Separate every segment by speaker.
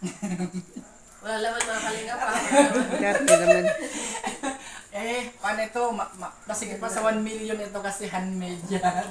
Speaker 1: Wala laman mga kalinga pa.
Speaker 2: Dati naman.
Speaker 3: Paano ito? Masigit pa sa 1 million ito kasi handmade yan.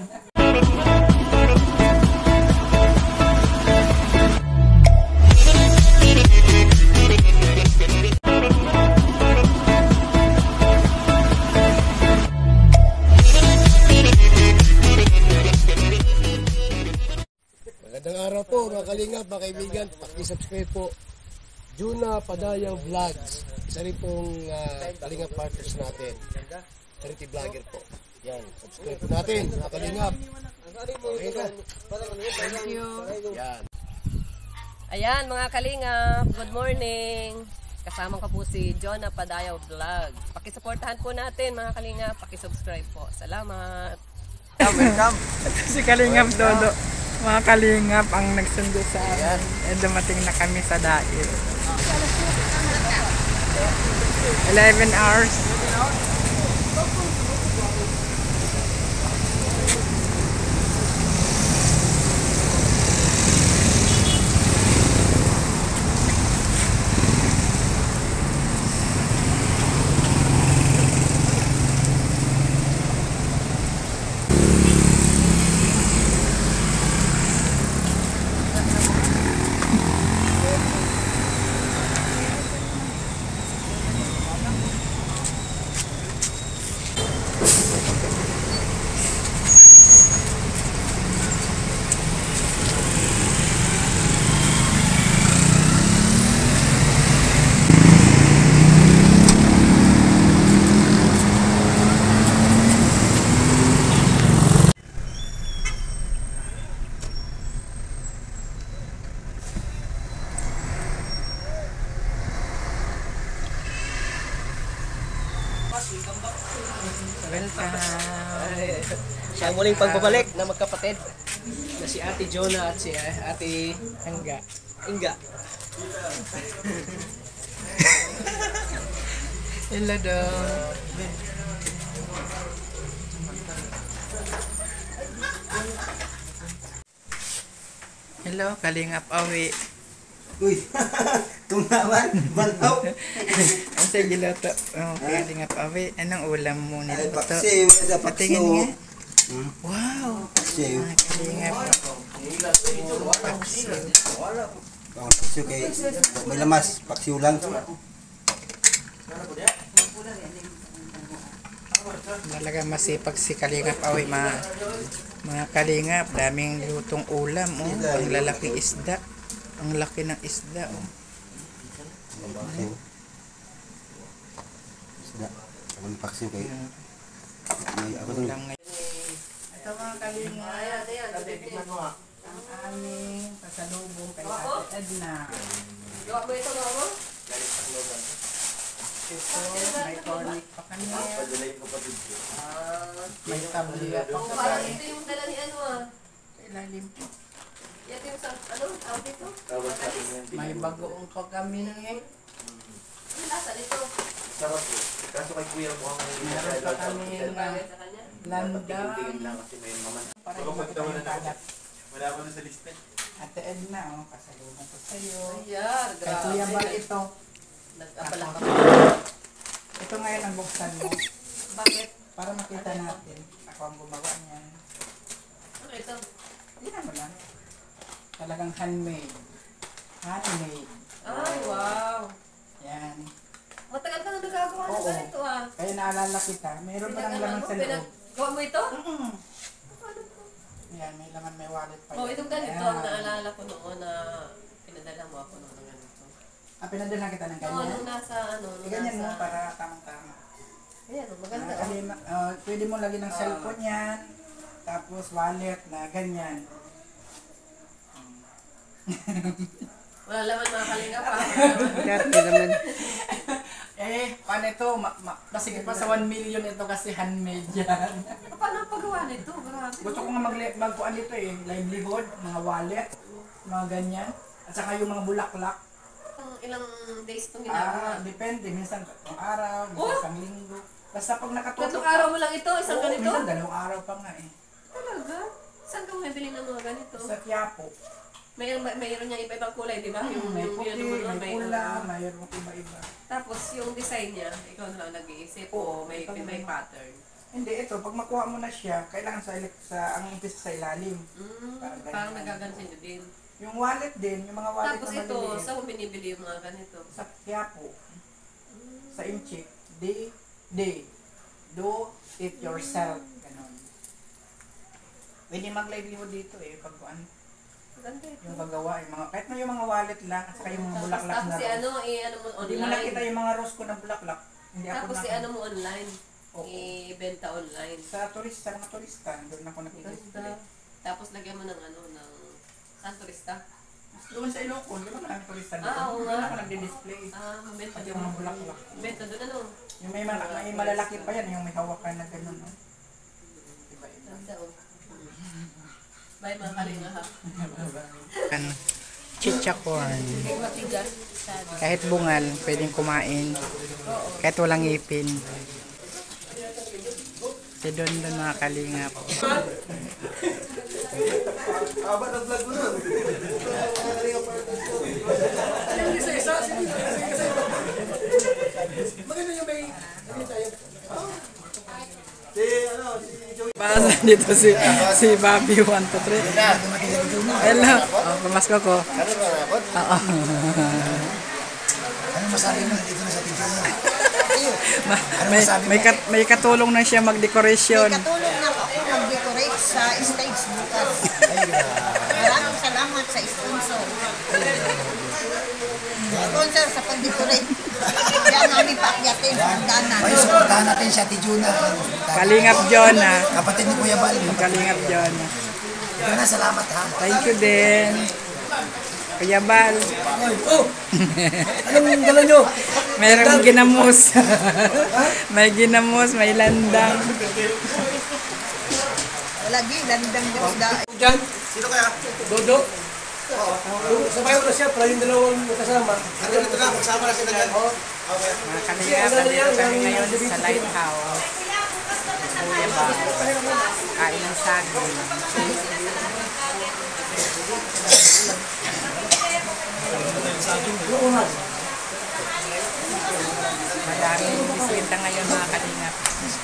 Speaker 4: Magandang araw po mga kalingap, mga kaibigan. Paki-subscribe po Juna Padayaw Vlogs. Isa rin pong kalingap partners natin. Charity vlogger po. Yan, subscribe po natin mga kalingap. Okay ka?
Speaker 2: Thank you.
Speaker 4: Yan.
Speaker 1: Ayan mga kalingap, good morning. Kasama ko po si Jona Padayaw Vlog. Pakisuportahan po natin mga kalingap, pakisubscribe po. Salamat.
Speaker 3: Welcome.
Speaker 2: Ito si Kalingap Dodo. Mga Kalingap ang nagsundo sa amin. Dumating na kami sa Dail. 11 hours. Welcome.
Speaker 5: Siya ang muling pagbabalik na magkapatid na si Ate Jona at si Ate
Speaker 2: Hangga.
Speaker 5: Inga.
Speaker 2: Hello dong. Hello, Kalingap Awi.
Speaker 6: Uy, tungnawan, bantaw.
Speaker 2: Ang sa giloto. Oh, Kalingap Awi. Anong ulam mo
Speaker 6: Ay,
Speaker 2: nito?
Speaker 6: paksiw, sa
Speaker 2: Patingin
Speaker 6: paksiw.
Speaker 2: nga. Wow.
Speaker 6: Paksiw.
Speaker 2: Mga Kalingap. Paksiw.
Speaker 6: Ang paksiw kay may lamas, paksiw lang.
Speaker 2: Talaga masipag si Kalingap Awi, mga Kalingap. Daming lutong ulam. Oh. Ang lalaking isda. Ang laki ng isda. Oh.
Speaker 6: Paksiw. Isda. Ang paksiw kay may ako dun.
Speaker 2: Ulam ngayon. Ito mga Kalingap.
Speaker 1: Tikman mo nga.
Speaker 2: Ang aming pasalubong kay Ate Edna.
Speaker 1: Gawa mo ito, gawa mo?
Speaker 2: Ito, may cornic pa kanya. May tablia pa
Speaker 1: Kung
Speaker 2: sa
Speaker 1: parang
Speaker 2: bahay.
Speaker 1: ito yung dala ni ano ah.
Speaker 2: Sa ilalim po.
Speaker 1: Yan yung sa, ano, tawag ito?
Speaker 2: May bagoong pa kami.
Speaker 1: Yung lasa nito.
Speaker 7: Sarap po. Kaso kay kuya po ang
Speaker 2: Meron pa kami
Speaker 1: Bagay sa kanya.
Speaker 7: tingin
Speaker 2: landa.
Speaker 7: lang kasi may maman.
Speaker 2: Para hindi ko yung kalat.
Speaker 7: Wala ko na sa lista.
Speaker 2: Ate Edna, oh, pasalubong ko sa'yo.
Speaker 1: Ayan,
Speaker 2: Kay Kuya Bal
Speaker 1: grabe.
Speaker 2: ito.
Speaker 1: Nag-apala ka.
Speaker 2: Ito ngayon ang buksan mo.
Speaker 1: Bakit?
Speaker 2: Para makita natin. Ako ang gumawa niyan.
Speaker 1: Ano ito?
Speaker 2: Tingnan mo lang. Talagang handmade. Handmade.
Speaker 1: Ay, wow.
Speaker 2: Yan.
Speaker 1: Matagal ka na nagagawa ng
Speaker 2: Oo.
Speaker 1: ganito ah.
Speaker 2: Kaya naalala kita. Mayroon pa ng laman sa loob.
Speaker 1: Gawa mo ito?
Speaker 2: Mm. Yan, may laman, may wallet pa.
Speaker 1: Oh,
Speaker 2: yan.
Speaker 1: itong ganito
Speaker 2: Ayan.
Speaker 1: ang naalala ko noon na pinadala mo ako noon ng ganito.
Speaker 2: Pinadala kita ng
Speaker 1: Oo,
Speaker 2: ganyan.
Speaker 1: nung nasa ano, nung
Speaker 2: Ganyan mo
Speaker 1: nasa...
Speaker 2: para tamang-tama.
Speaker 1: Ayan, maganda. Oh.
Speaker 2: Pwede mo lagyan ng cellphone yan. Tapos wallet na ganyan.
Speaker 1: Wala laman mga kalinga pa.
Speaker 2: Dati naman.
Speaker 3: Paano ito? Masigit pa sa 1 million ito kasi handmade yan.
Speaker 1: Paano ang paggawa nito? Grabe.
Speaker 3: Gusto ko nga magkuhan dito livelihood, mga wallet, mga ganyan. At saka yung mga bulaklak.
Speaker 1: Ilang days itong ginagawa?
Speaker 3: Depende. Minsan tatlong araw, minsan
Speaker 1: Oh!
Speaker 3: isang linggo. Basta pag nakatutok
Speaker 1: Tatlong araw mo lang ito? Isang
Speaker 3: Oo,
Speaker 1: ganito?
Speaker 3: minsan 2 araw pa nga eh.
Speaker 1: Talaga? Saan ka bumibili ng mga ganito?
Speaker 3: Sa Quiapo.
Speaker 1: mayroon niya iba-ibang kulay, di ba?
Speaker 3: May puti,
Speaker 1: ano,
Speaker 3: may pula, mayroong iba-iba.
Speaker 1: Tapos yung design niya, ikaw na lang nag-iisip o may pattern.
Speaker 3: Hindi, ito, pag makuha mo na siya, kailangan ang umpisa sa ilalim.
Speaker 1: Parang nagagansin din.
Speaker 3: Yung wallet din, yung mga wallet
Speaker 1: Tapos
Speaker 3: na
Speaker 1: ito,
Speaker 3: maliliit.
Speaker 1: saan mo binibili yung mga ganito?
Speaker 3: Sa Quiapo, sa Inchik, do it yourself. Ganon. Pwede mag-livelihood dito pag ano,
Speaker 1: Ganda ito.
Speaker 3: yung gagawa, kahit na yung mga wallet lang, at saka yung mga bulaklak
Speaker 1: Tapos
Speaker 3: na
Speaker 1: si
Speaker 3: rose.
Speaker 1: ano, ano mo
Speaker 3: Hindi mo
Speaker 1: online.
Speaker 3: nakita yung mga rose ko na bulaklak. Hindi ako
Speaker 1: Tapos si ano mo online.
Speaker 3: Oo.
Speaker 1: I-benta online.
Speaker 3: Sa mga turista, doon ako nakikita.
Speaker 1: Ganda. Tapos lagyan mo ng ano, ng... Saan turista?
Speaker 3: Doon sa Ilocos, di ba maraming turista doon?
Speaker 1: Oo nga.
Speaker 3: Doon ako nagdi-display.
Speaker 1: Mabenta
Speaker 3: Pati
Speaker 1: doon.
Speaker 3: yung mga bulaklak.
Speaker 1: Benta doon ano?
Speaker 3: Yung may malalaki pa yan, yung may hawakan na gano'n. No? Iba-iba.
Speaker 1: Ganda oh. Bye mga kalinga ha.
Speaker 2: Ano, chicha corn.
Speaker 1: Hindi matigas. Sad.
Speaker 2: Kahit bungal, pwedeng kumain. Kahit walang ngipin. Si Don mga kalingap.
Speaker 6: Aba ng vlog mo nun.
Speaker 4: Maganda yung may...
Speaker 2: Pasa dito si Bobby 1 to 3. Hello. Oh, pamasko ko. Oo.
Speaker 4: Ano masabi mo dito na sa picture mo?
Speaker 2: May katulong na siya mag-decoration.
Speaker 8: Katulong na ako mag-decorate sa stage bukas. Maraming salamat sa sponsor. Sponsor sa pag-decorate. Kaya namin paakyatin ang danan.
Speaker 4: Ay, supportahan natin si Ate Juna.
Speaker 2: Kalingap Jonah.
Speaker 4: Kapatid ni Kuya Bal.
Speaker 2: Kalingap Jonah.
Speaker 4: Ito na, salamat ha.
Speaker 2: Thank you din. Kuya Bal.
Speaker 4: Oh! Anong dala nyo?
Speaker 2: Mayroong ginamos. May ginamos, may landang.
Speaker 8: Lagi, landang Diyos dahil.
Speaker 4: Diyan? Sino kaya? Dodo? Sabay ko na siya, para yung dalawang kasama. Ano na ito na, magsama na sila dyan.
Speaker 2: Mga kalingap, nandito kami ngayon sa lighthouse. Kuya Bal. Kain ng saging. Maraming bisita ngayon mga kalingap.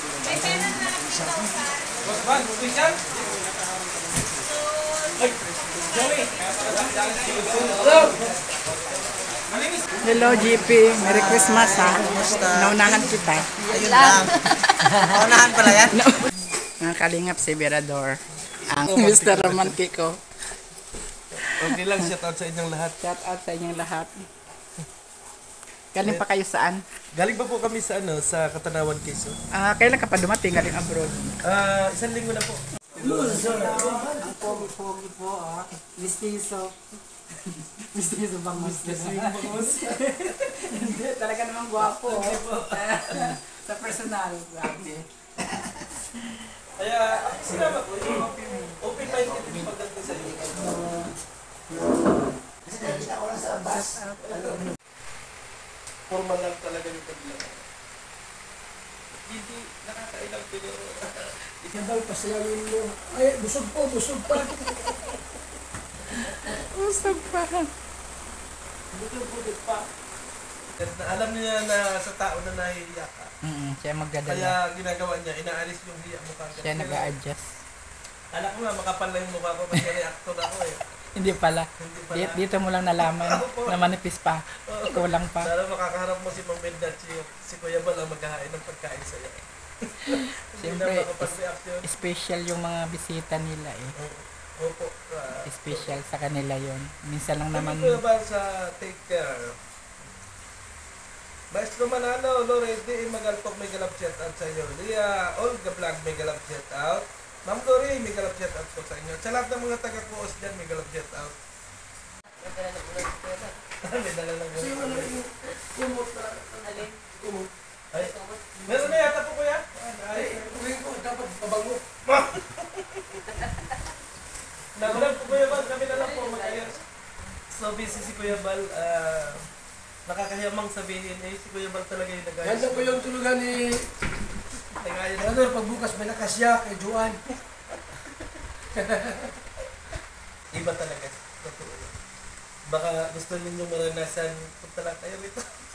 Speaker 2: Hello GP, Merry Christmas ha. Naunahan kita.
Speaker 8: Ayun lang. Unahan pala yan.
Speaker 2: Mga kalingap si Berador. Ang Mr. Romantico.
Speaker 6: Okay lang, shout out sa inyong lahat.
Speaker 2: Shout out sa inyong lahat. Galing pa kayo saan?
Speaker 6: Galing pa po kami sa sa Katanawan, Quezon.
Speaker 2: Kailan ka pa dumating? Galing abroad.
Speaker 6: Isang linggo na po.
Speaker 3: Ang pogi-pogi po, mistiso. Mistiso bang mistiso? Hindi, talaga namang gwapo. Sa personal, grabe.
Speaker 6: Kaya, sinama ko, yung open-minded yung pagdating sa inyo. Formal lang talaga yung paglaman. Hindi nakakailang pero
Speaker 4: Ikabal, pasayawin mo. Ay, busog po, busog pa.
Speaker 2: Usap pa.
Speaker 6: buto-buto pa. At na alam niya na sa tao na nahihiya ka.
Speaker 2: Siya magdadala.
Speaker 6: Kaya ginagawa niya, inaalis yung hiya mo kagad.
Speaker 2: Siya nag-a-adjust.
Speaker 6: Alam ko nga, makapal lang yung mukha ko kasi reactor ako eh.
Speaker 2: Hindi pala.
Speaker 6: Hindi pala.
Speaker 2: Dito mo lang nalaman na manipis pa. Kulang pa.
Speaker 6: Sana makakaharap mo si Mang Bendat, si Kuya Bal ang maghahain ng pagkain sa'yo.
Speaker 2: Siyempre,
Speaker 6: Hindi na makapag-reaction.
Speaker 2: special yung mga bisita nila eh.
Speaker 6: Opo.
Speaker 2: Special sa kanila yon. Minsan lang naman.
Speaker 6: Kuya Bal sa Take Care. Maestro Manalo, Lorede, Magalpok, may galap chat out sa inyo. Lia, Olga Vlog, may galap chat out. Ma'am Lori, may galap chat out po sa inyo. Sa lahat ng mga taga-kuos dyan, may galap chat out. May dala lang
Speaker 4: Kumot na.
Speaker 1: Alin?
Speaker 4: Kumot.
Speaker 6: Ay, meron na yata po kuya?
Speaker 4: Ay, uwi ko, dapat pabango.
Speaker 6: Nagulang po Kuya Bal, kami na lang po mag-ayos. So busy si Kuya Bal, nakakahiyamang sabihin si Kuya Bal talaga yung nag-ayos.
Speaker 4: Ganda po yung tulugan ni
Speaker 6: Nag-ayos.
Speaker 4: Brother, pagbukas may nakasya kay Juan.
Speaker 6: Iba talaga. Totoo. baka gusto ninyong maranasan, punta lang kayo rito.